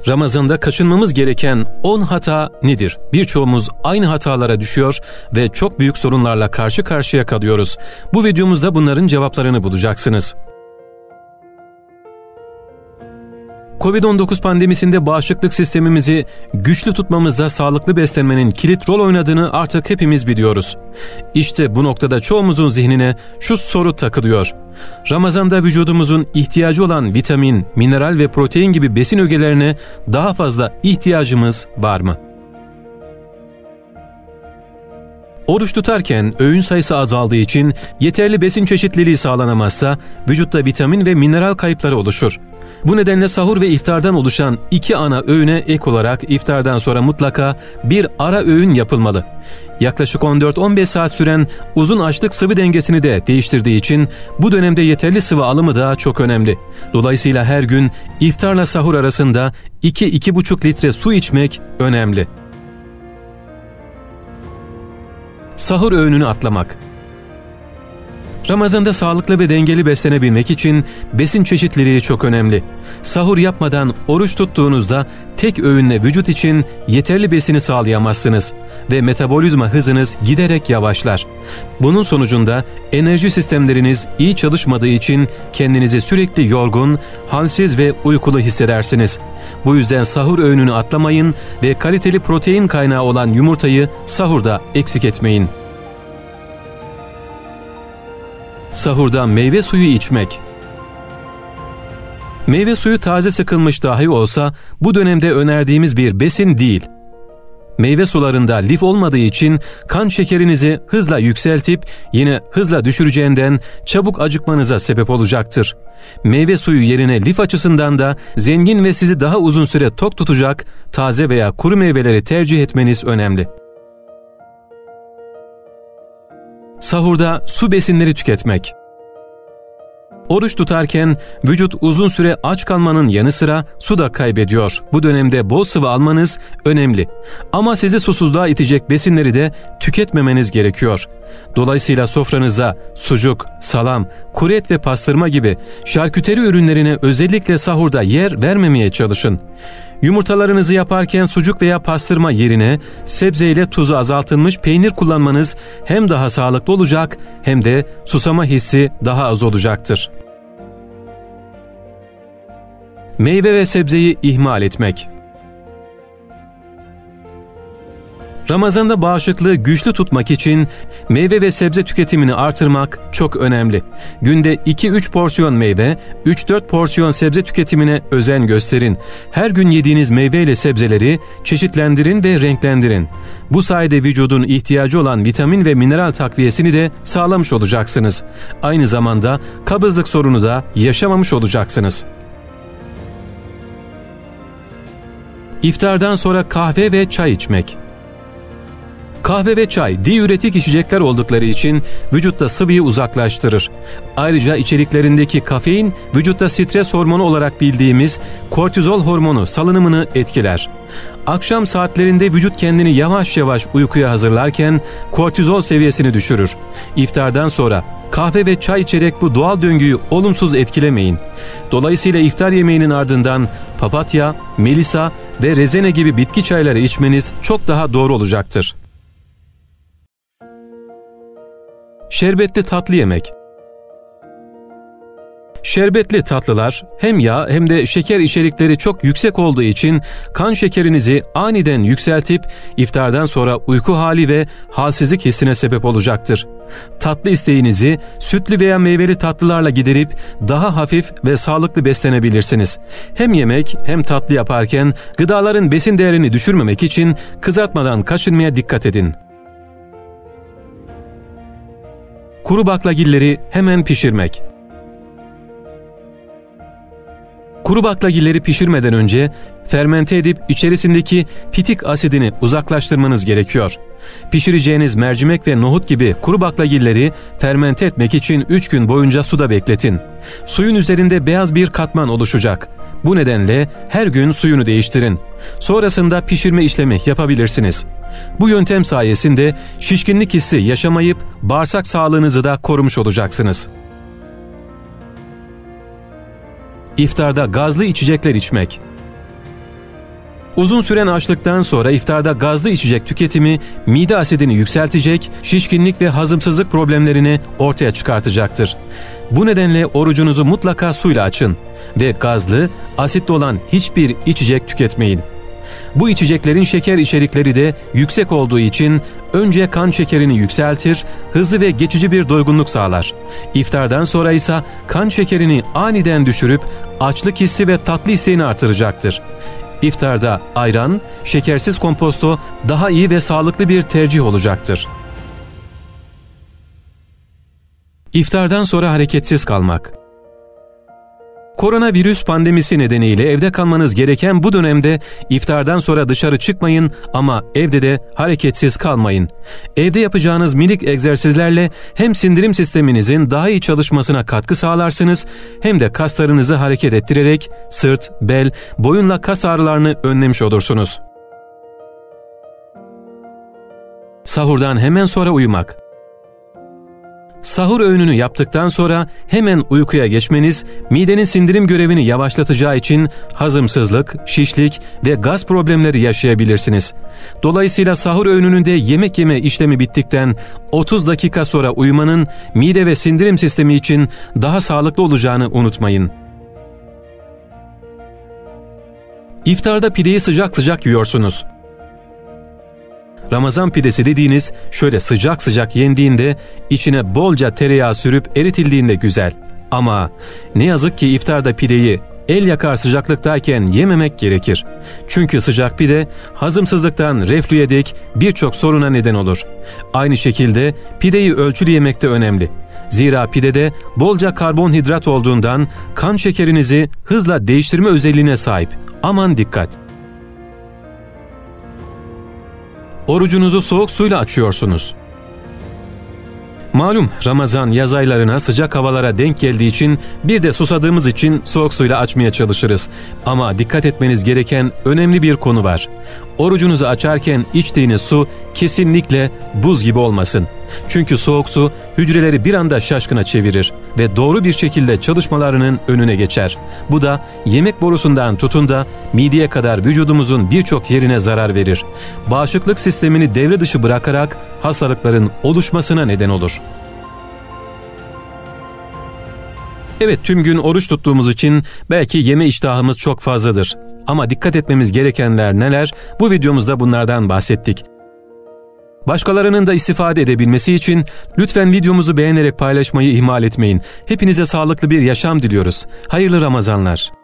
Ramazan'da kaçınmamız gereken 10 hata nedir? Birçoğumuz aynı hatalara düşüyor ve çok büyük sorunlarla karşı karşıya kalıyoruz. Bu videomuzda bunların cevaplarını bulacaksınız. Covid-19 pandemisinde bağışıklık sistemimizi güçlü tutmamızda sağlıklı beslenmenin kilit rol oynadığını artık hepimiz biliyoruz. İşte bu noktada çoğumuzun zihnine şu soru takılıyor. Ramazan'da vücudumuzun ihtiyacı olan vitamin, mineral ve protein gibi besin ögelerine daha fazla ihtiyacımız var mı? Oruç tutarken öğün sayısı azaldığı için yeterli besin çeşitliliği sağlanamazsa vücutta vitamin ve mineral kayıpları oluşur. Bu nedenle sahur ve iftardan oluşan 2 ana öğüne ek olarak iftardan sonra mutlaka bir ara öğün yapılmalı. Yaklaşık 14-15 saat süren uzun açlık sıvı dengesini de değiştirdiği için bu dönemde yeterli sıvı alımı da çok önemli. Dolayısıyla her gün iftarla sahur arasında 2-2,5 litre su içmek önemli. Sahur öğününü atlamak. Ramazan'da sağlıklı ve dengeli beslenebilmek için besin çeşitliliği çok önemli. Sahur yapmadan oruç tuttuğunuzda tek öğünle vücut için yeterli besini sağlayamazsınız ve metabolizma hızınız giderek yavaşlar. Bunun sonucunda enerji sistemleriniz iyi çalışmadığı için kendinizi sürekli yorgun, halsiz ve uykulu hissedersiniz. Bu yüzden sahur öğününü atlamayın ve kaliteli protein kaynağı olan yumurtayı sahurda eksik etmeyin. Sahurda meyve suyu içmek. Meyve suyu taze sıkılmış dahi olsa bu dönemde önerdiğimiz bir besin değil. Meyve sularında lif olmadığı için kan şekerinizi hızla yükseltip yine hızla düşüreceğinden çabuk acıkmanıza sebep olacaktır. Meyve suyu yerine lif açısından da zengin ve sizi daha uzun süre tok tutacak taze veya kuru meyveleri tercih etmeniz önemli. Sahurda su besinleri tüketmek. Oruç tutarken vücut uzun süre aç kalmanın yanı sıra su da kaybediyor. Bu dönemde bol sıvı almanız önemli. Ama sizi susuzluğa itecek besinleri de tüketmemeniz gerekiyor. Dolayısıyla sofranıza sucuk, salam, kuru et ve pastırma gibi şarküteri ürünlerine özellikle sahurda yer vermemeye çalışın. Yumurtalarınızı yaparken sucuk veya pastırma yerine sebzeyle tuzu azaltılmış peynir kullanmanız hem daha sağlıklı olacak hem de susama hissi daha az olacaktır. Meyve ve sebzeyi ihmal etmek. Ramazan'da bağışıklığı güçlü tutmak için meyve ve sebze tüketimini artırmak çok önemli. Günde 2-3 porsiyon meyve, 3-4 porsiyon sebze tüketimine özen gösterin. Her gün yediğiniz meyve ile sebzeleri çeşitlendirin ve renklendirin. Bu sayede vücudun ihtiyacı olan vitamin ve mineral takviyesini de sağlamış olacaksınız. Aynı zamanda kabızlık sorunu da yaşamamış olacaksınız. İftardan sonra kahve ve çay içmek. Kahve ve çay diüretik içecekler oldukları için vücutta sıvıyı uzaklaştırır. Ayrıca içeriklerindeki kafein vücutta stres hormonu olarak bildiğimiz kortizol hormonu salınımını etkiler. Akşam saatlerinde vücut kendini yavaş yavaş uykuya hazırlarken kortizol seviyesini düşürür. İftardan sonra kahve ve çay içerek bu doğal döngüyü olumsuz etkilemeyin. Dolayısıyla iftar yemeğinin ardından papatya, melisa ve rezene gibi bitki çayları içmeniz çok daha doğru olacaktır. Şerbetli tatlı yemek. Şerbetli tatlılar hem yağ hem de şeker içerikleri çok yüksek olduğu için kan şekerinizi aniden yükseltip iftardan sonra uyku hali ve halsizlik hissine sebep olacaktır. Tatlı isteğinizi sütlü veya meyveli tatlılarla giderip daha hafif ve sağlıklı beslenebilirsiniz. Hem yemek hem tatlı yaparken gıdaların besin değerini düşürmemek için kızartmadan kaçınmaya dikkat edin. Kuru baklagilleri hemen pişirmek. Kuru baklagilleri pişirmeden önce fermente edip içerisindeki fitik asidini uzaklaştırmanız gerekiyor. Pişireceğiniz mercimek ve nohut gibi kuru baklagilleri fermente etmek için 3 gün boyunca suda bekletin. Suyun üzerinde beyaz bir katman oluşacak. Bu nedenle her gün suyunu değiştirin. Sonrasında pişirme işlemi yapabilirsiniz. Bu yöntem sayesinde şişkinlik hissi yaşamayıp bağırsak sağlığınızı da korumuş olacaksınız. İftarda gazlı içecekler içmek. Uzun süren açlıktan sonra iftarda gazlı içecek tüketimi mide asidini yükseltecek, şişkinlik ve hazımsızlık problemlerini ortaya çıkartacaktır. Bu nedenle orucunuzu mutlaka suyla açın ve gazlı, asitli olan hiçbir içecek tüketmeyin. Bu içeceklerin şeker içerikleri de yüksek olduğu için önce kan şekerini yükseltir, hızlı ve geçici bir doygunluk sağlar. İftardan sonra ise kan şekerini aniden düşürüp açlık hissi ve tatlı isteğini artıracaktır. İftarda ayran, şekersiz komposto daha iyi ve sağlıklı bir tercih olacaktır. İftardan sonra hareketsiz kalmak. Koronavirüs pandemisi nedeniyle evde kalmanız gereken bu dönemde iftardan sonra dışarı çıkmayın ama evde de hareketsiz kalmayın. Evde yapacağınız minik egzersizlerle hem sindirim sisteminizin daha iyi çalışmasına katkı sağlarsınız hem de kaslarınızı hareket ettirerek sırt, bel, boyunla kas ağrılarını önlemiş olursunuz. Sahurdan hemen sonra uyumak. Sahur öğününü yaptıktan sonra hemen uykuya geçmeniz, midenin sindirim görevini yavaşlatacağı için hazımsızlık, şişlik ve gaz problemleri yaşayabilirsiniz. Dolayısıyla sahur öğününde yemek yeme işlemi bittikten 30 dakika sonra uyumanın mide ve sindirim sistemi için daha sağlıklı olacağını unutmayın. İftarda pideyi sıcak sıcak yiyorsunuz. Ramazan pidesi dediğiniz şöyle sıcak sıcak yendiğinde içine bolca tereyağı sürüp eritildiğinde güzel. Ama ne yazık ki iftarda pideyi el yakar sıcaklıktayken yememek gerekir. Çünkü sıcak pide hazımsızlıktan reflüye dek birçok soruna neden olur. Aynı şekilde pideyi ölçülü yemek de önemli. Zira pidede bolca karbonhidrat olduğundan kan şekerinizi hızla değiştirme özelliğine sahip. Aman dikkat! Orucunuzu soğuk suyla açıyorsunuz. Malum Ramazan yaz aylarına sıcak havalara denk geldiği için bir de susadığımız için soğuk suyla açmaya çalışırız. Ama dikkat etmeniz gereken önemli bir konu var. Orucunuzu açarken içtiğiniz su kesinlikle buz gibi olmasın. Çünkü soğuk su hücreleri bir anda şaşkına çevirir ve doğru bir şekilde çalışmalarının önüne geçer. Bu da yemek borusundan tutun da mideye kadar vücudumuzun birçok yerine zarar verir. Bağışıklık sistemini devre dışı bırakarak hastalıkların oluşmasına neden olur. Evet, tüm gün oruç tuttuğumuz için belki yeme iştahımız çok fazladır. Ama dikkat etmemiz gerekenler neler? Bu videomuzda bunlardan bahsettik. Başkalarının da istifade edebilmesi için lütfen videomuzu beğenerek paylaşmayı ihmal etmeyin. Hepinize sağlıklı bir yaşam diliyoruz. Hayırlı Ramazanlar.